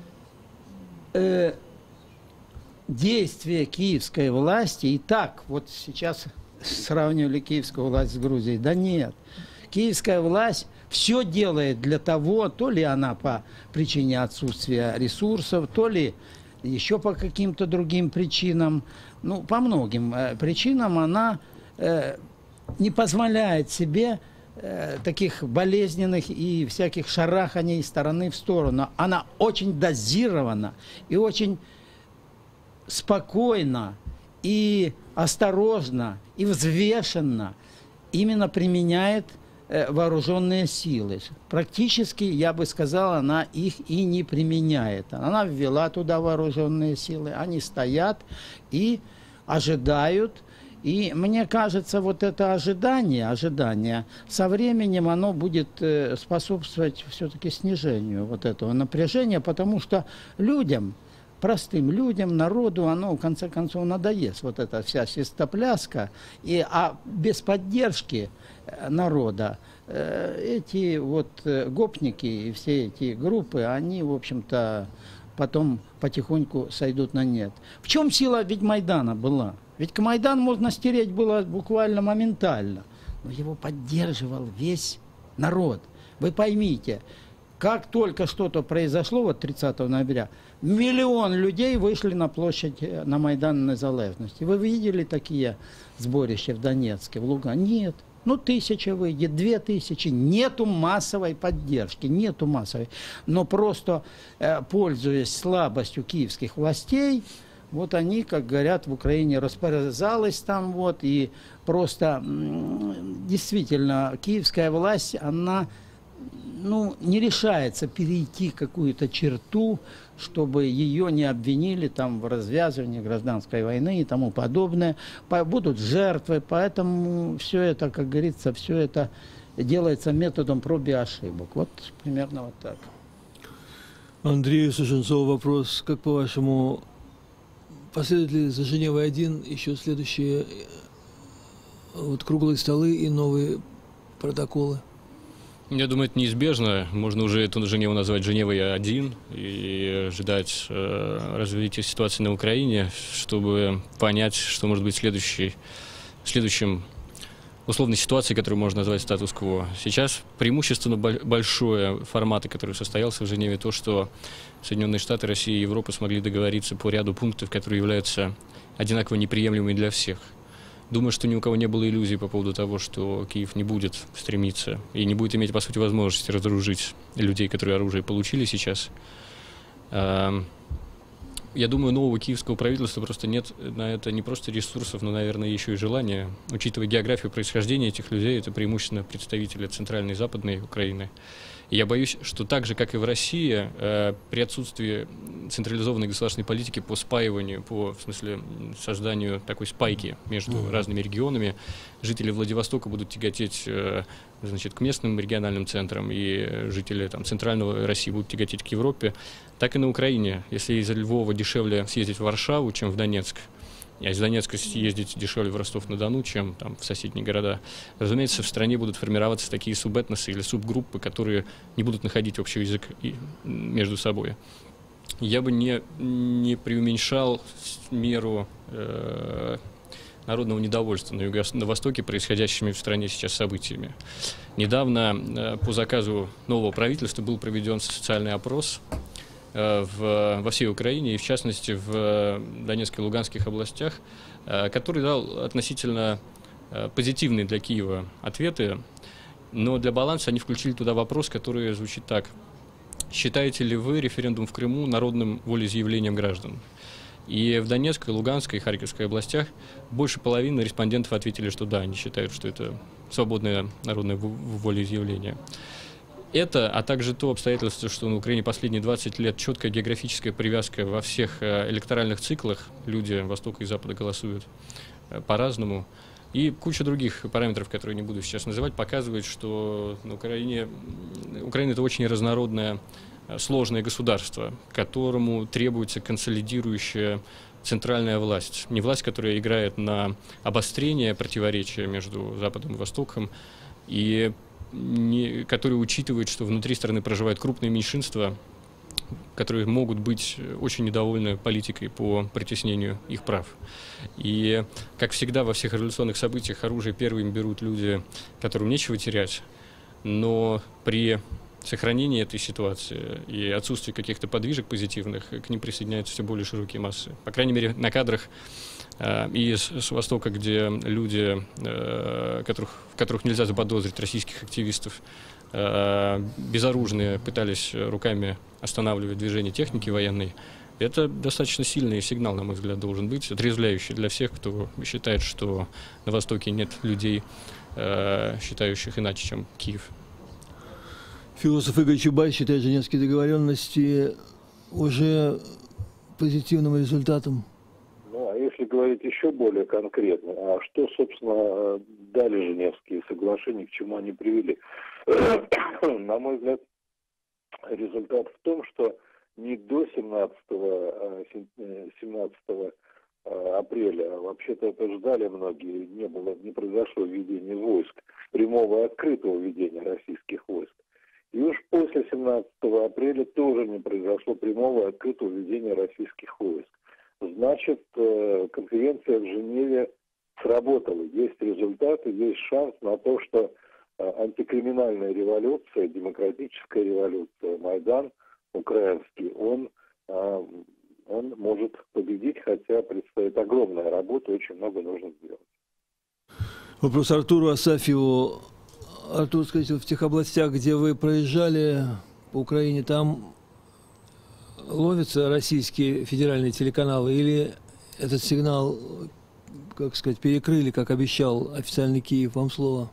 э, действия киевской власти, и так вот сейчас сравнивали киевскую власть с Грузией, да нет. Киевская власть все делает для того, то ли она по причине отсутствия ресурсов, то ли еще по каким-то другим причинам, ну, по многим э, причинам она э, не позволяет себе э, таких болезненных и всяких шараханий из стороны в сторону. Она очень дозирована и очень спокойно и осторожно и взвешенно именно применяет э, вооруженные силы. Практически, я бы сказал, она их и не применяет. Она ввела туда вооруженные силы, они стоят и ожидают. И мне кажется, вот это ожидание, ожидание, со временем оно будет э, способствовать все-таки снижению вот этого напряжения, потому что людям, простым людям, народу, оно в конце концов надоест, вот эта вся свистопляска, и, а без поддержки народа э, эти вот э, гопники и все эти группы, они, в общем-то, потом потихоньку сойдут на нет. В чем сила ведь Майдана была? Ведь к Майдану можно стереть было буквально моментально, но его поддерживал весь народ. Вы поймите, как только что-то произошло, вот тридцатого ноября, миллион людей вышли на площадь, на Майдан Незалежности. Вы видели такие сборища в Донецке, в Луганске? Нет. Ну, тысяча выйдет, две тысячи. Нету массовой поддержки, нету массовой. Но просто, э, пользуясь слабостью киевских властей, вот они, как говорят, в Украине распорязалась там вот, и просто действительно киевская власть, она, ну, не решается перейти какую-то черту, чтобы ее не обвинили там в развязывании гражданской войны и тому подобное. Будут жертвы, поэтому все это, как говорится, все это делается методом проб и ошибок. Вот примерно вот так. Андрею Сушенцову вопрос. Как по-вашему, последуют ли за Женевой один еще следующие вот, круглые столы и новые протоколы? Я думаю, это неизбежно. Можно уже эту Женеву назвать Женевой один и ждать э, развития ситуации на Украине, чтобы понять, что может быть следующей, следующим условной ситуацией, которую можно назвать статус-кво. Сейчас преимущественно большое формата, который состоялся в Женеве, то, что Соединенные Штаты, Россия и Европа смогли договориться по ряду пунктов, которые являются одинаково неприемлемыми для всех. Думаю, что ни у кого не было иллюзий по поводу того, что Киев не будет стремиться и не будет иметь, по сути, возможности разоружить людей, которые оружие получили сейчас. Я думаю, нового киевского правительства просто нет на это не просто ресурсов, но, наверное, еще и желания. Учитывая географию происхождения этих людей, это преимущественно представители Центральной и Западной Украины. И я боюсь, что так же, как и в России, э, при отсутствии централизованной государственной политики по спаиванию, по, в смысле, созданию такой спайки между mm-hmm. разными регионами, жители Владивостока будут тяготеть э, значит, к местным региональным центрам, и жители там, Центрального России будут тяготеть к Европе, так и на Украине. Если из Львова дешевле съездить в Варшаву, чем в Донецк, а из Донецка съездить дешевле в Ростов-на-Дону, чем там, в соседние города. Разумеется, в стране будут формироваться такие субэтносы или субгруппы, которые не будут находить общий язык и, между собой. Я бы не, не преуменьшал меру э, народного недовольства на, юго, на Востоке происходящими в стране сейчас событиями. Недавно э, по заказу нового правительства был проведен социальный опрос В, во всей Украине, и в частности в Донецкой и Луганских областях, который дал относительно позитивные для Киева ответы, но для баланса они включили туда вопрос, который звучит так. Считаете ли вы референдум в Крыму народным волеизъявлением граждан? И в Донецкой, Луганской и Харьковской областях больше половины респондентов ответили, что да, они считают, что это свободное народное волеизъявление. Это, а также то обстоятельство, что на Украине последние двадцать лет четкая географическая привязка во всех электоральных циклах, люди Востока и Запада голосуют по-разному, И куча других параметров, которые не буду сейчас называть, показывает, что на Украине, Украина — это очень разнородное, сложное государство, которому требуется консолидирующая центральная власть. Не власть, которая играет на обострение противоречия между Западом и Востоком, и не, которая учитывает, что внутри страны проживают крупные меньшинства, которые могут быть очень недовольны политикой по притеснению их прав. И, как всегда, во всех революционных событиях оружие первыми берут люди, которым нечего терять, но при сохранении этой ситуации и отсутствии каких-то подвижек позитивных к ним присоединяются все более широкие массы. По крайней мере, на кадрах э, и с, с Востока, где люди, э, которых, в которых нельзя заподозрить российских активистов, безоружные пытались руками останавливать движение техники военной, это достаточно сильный сигнал, на мой взгляд, должен быть, отрезвляющий для всех, кто считает, что на Востоке нет людей, считающих иначе, чем Киев. Философ Игорь Чубайс считает женевские договоренности уже позитивным результатом. Ну, а если говорить еще более конкретно, а что, собственно, дали Женевские соглашения, к чему они привели? На мой взгляд, результат в том, что не до семнадцатого апреля, а вообще-то это ждали многие, не было, не произошло введение войск, прямого и открытого введения российских войск. И уж после семнадцатого апреля тоже не произошло прямого и открытого введения российских войск. Значит, конференция в Женеве сработала. Есть результаты, есть шанс на то, что антикриминальная революция, демократическая революция, Майдан украинский, он, он может победить, хотя предстоит огромная работа, очень много нужно сделать. Вопрос Артуру Асафьеву. Артур, скажите, в тех областях, где вы проезжали по Украине, там ловятся российские федеральные телеканалы или этот сигнал, как сказать, перекрыли, как обещал официальный Киев? Вам слово.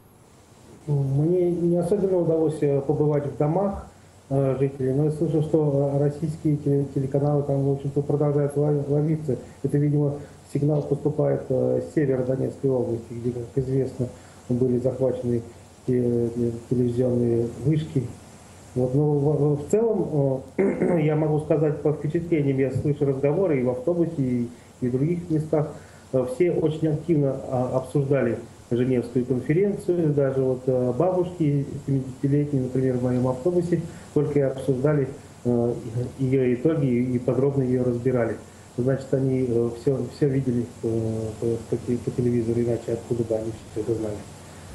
Мне не особенно удалось побывать в домах э, жителей, но я слышал, что российские телеканалы там, в общем-то, продолжают ловиться. Это, видимо, сигнал поступает э, с севера Донецкой области, где, как известно, были захвачены те, телевизионные вышки. Вот, но в, в целом, э, я могу сказать по впечатлениям, я слышу разговоры и в автобусе, и, и в других местах. Э, все очень активно э, обсуждали Женевскую конференцию, даже вот бабушки семидесятилетние, например, в моем автобусе, только и обсуждали э, ее итоги и подробно ее разбирали. Значит, они э, все, все видели э, по, по телевизору, иначе откуда бы они все это знали.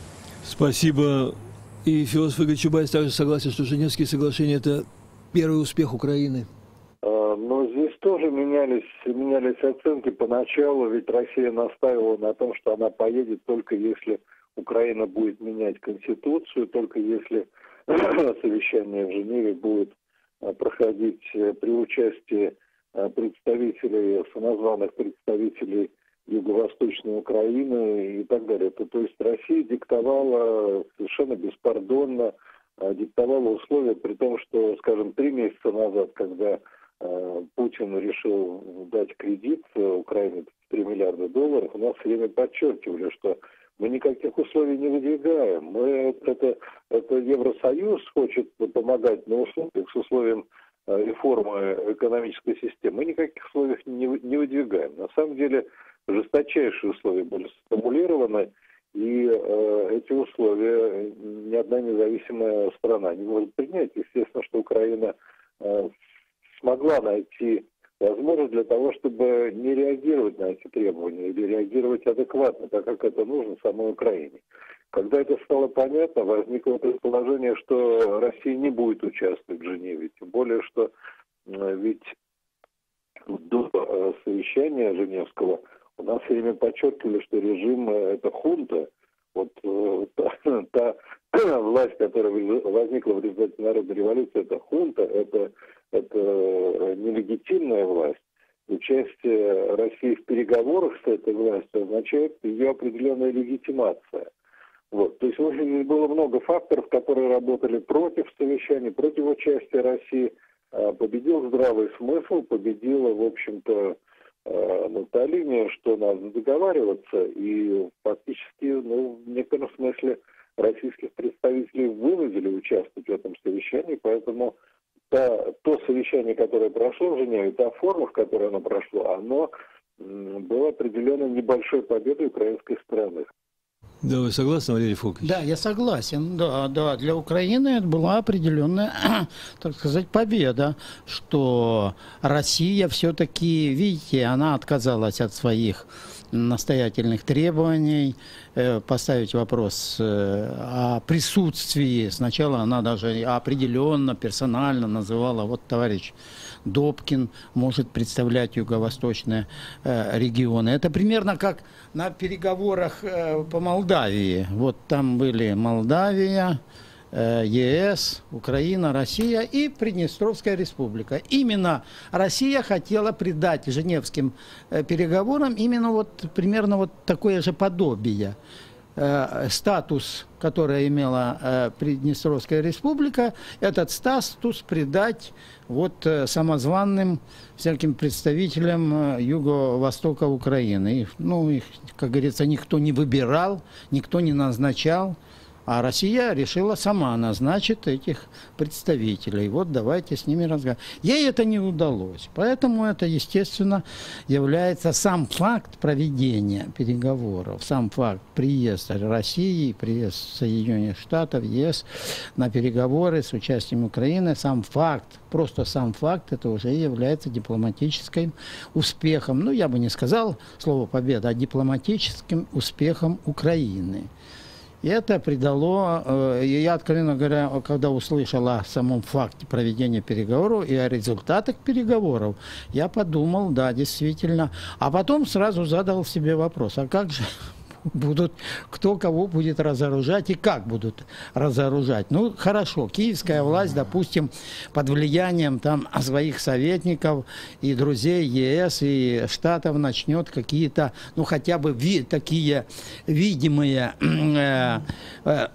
Спасибо. И философ Игорь Чубайс также согласен, что Женевские соглашения – это первый успех Украины. Но здесь тоже менялись, менялись оценки поначалу, ведь Россия настаивала на том, что она поедет только если Украина будет менять Конституцию, только если совещание в Женеве будет проходить при участии представителей, самозваных представителей Юго-Восточной Украины и так далее. То, то есть Россия диктовала совершенно беспардонно, диктовала условия, при том, что, скажем, три месяца назад, когда Путин решил дать кредит Украине три миллиарда долларов, у нас все время подчеркивали, что мы никаких условий не выдвигаем. Мы, это, это Евросоюз хочет помогать на условиях с условием реформы экономической системы. Мы никаких условий не, не выдвигаем. На самом деле жесточайшие условия были сформулированы, и э, эти условия ни одна независимая страна не может принять. Естественно, что Украина э, смогла найти возможность для того, чтобы не реагировать на эти требования или реагировать адекватно, так как это нужно самой Украине. Когда это стало понятно, возникло предположение, что Россия не будет участвовать в Женеве. Тем более, что ведь до совещания Женевского у нас все время подчеркивали, что режим – это хунта. Вот та, та власть, которая возникла в результате народной революции, это хунта, это, это нелегитимная власть. Участие России в переговорах с этой властью означает ее определенная легитимация. Вот. То есть, в общем, здесь было много факторов, которые работали против совещания, против участия России. Победил здравый смысл, победила, в общем-то, э, на той линии, что надо договариваться, и фактически, ну, в некотором смысле российских представителей вынудили участвовать в этом совещании, поэтому та, то совещание, которое прошло в Женеве, та форма, в которой оно прошло, оно было определенно небольшой победой украинской стороны. Да, вы согласны, Валерий Фокович? Да, я согласен. Да, да, для Украины это была определенная, так сказать, победа, что Россия все-таки, видите, она отказалась от своих настоятельных требований, э, поставить вопрос э, о присутствии. Сначала она даже определенно, персонально называла, вот товарищ Добкин может представлять юго-восточные э, регионы. Это примерно как на переговорах э, по Молдавии. Вот там были Молдавия, э, ЕС, Украина, Россия и Приднестровская республика. Именно Россия хотела придать Женевским э, переговорам именно вот примерно вот такое же подобие. Статус, который имела э, Приднестровская республика, этот статус придать вот э, самозванным всяким представителям э, юго-востока Украины. Их, ну, их, как говорится, никто не выбирал, никто не назначал, а Россия решила сама назначить этих представителей. Вот давайте с ними разговаривать. Ей это не удалось. Поэтому это, естественно, является сам факт проведения переговоров, сам факт приезда России, приезд Соединенных Штатов, ЕС на переговоры с участием Украины, сам факт, просто сам факт, это уже является дипломатическим успехом. Ну, я бы не сказал слово «победа», а дипломатическим успехом Украины. И это придало, я, откровенно говоря, когда услышал о самом факте проведения переговоров и о результатах переговоров, я подумал, да, действительно. А потом сразу задал себе вопрос, а как же будут, кто кого будет разоружать и как будут разоружать. Ну, хорошо, киевская власть, допустим, под влиянием там своих советников и друзей ЕС и Штатов начнет какие-то, ну, хотя бы ви такие видимые э, э,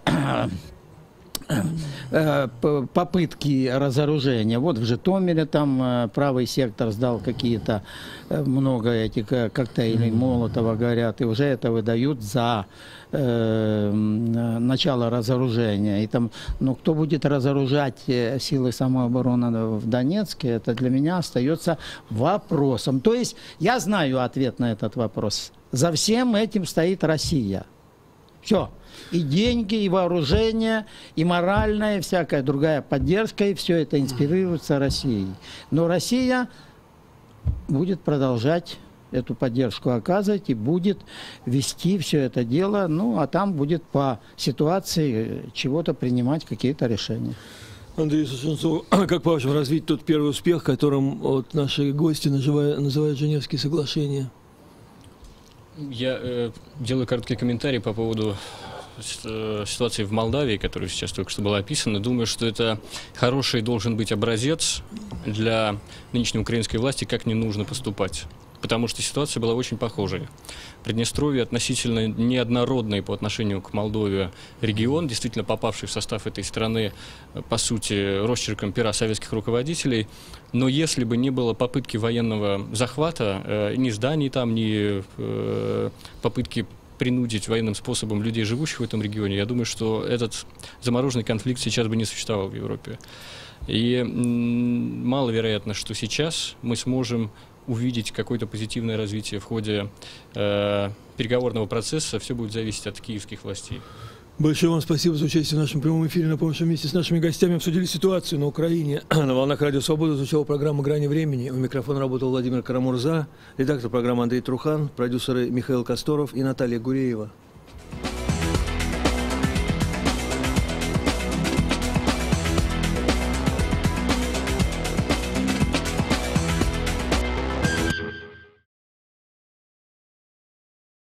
попытки разоружения. Вот в Житомире там правый сектор сдал какие-то много этих коктейлей Молотова, говорят, и уже это выдают за э, начало разоружения. И там, ну, кто будет разоружать силы самообороны в Донецке, это для меня остается вопросом. То есть я знаю ответ на этот вопрос. За всем этим стоит Россия. Все. И деньги, и вооружение, и моральная, и всякая другая поддержка, и все это инспирируется Россией. Но Россия будет продолжать эту поддержку оказывать и будет вести все это дело, ну, а там будет по ситуации чего-то принимать какие-то решения. Андрей Сушенцов, как по-вашему развить тот первый успех, которым вот наши гости называют, называют Женевские соглашения? Я э, делаю короткий комментарий по поводу ситуации в Молдавии, которая сейчас только что была описана. Думаю, что это хороший должен быть образец для нынешней украинской власти, как не нужно поступать. Потому что ситуация была очень похожей. Приднестровье относительно неоднородный по отношению к Молдове регион, действительно попавший в состав этой страны, по сути, росчерком пера советских руководителей. Но если бы не было попытки военного захвата, э, ни зданий там, ни э, попытки принудить военным способом людей, живущих в этом регионе, я думаю, что этот замороженный конфликт сейчас бы не существовал в Европе. И маловероятно, что сейчас мы сможем увидеть какое-то позитивное развитие в ходе э, переговорного процесса. Все будет зависеть от киевских властей. Большое вам спасибо за участие в нашем прямом эфире. Напомню, что вместе с нашими гостями обсудили ситуацию на Украине. На волнах Радио Свобода звучала программа «Грани времени». У микрофона работал Владимир Карамурза, редактор программы Андрей Трухан, продюсеры Михаил Косторов и Наталья Гуреева.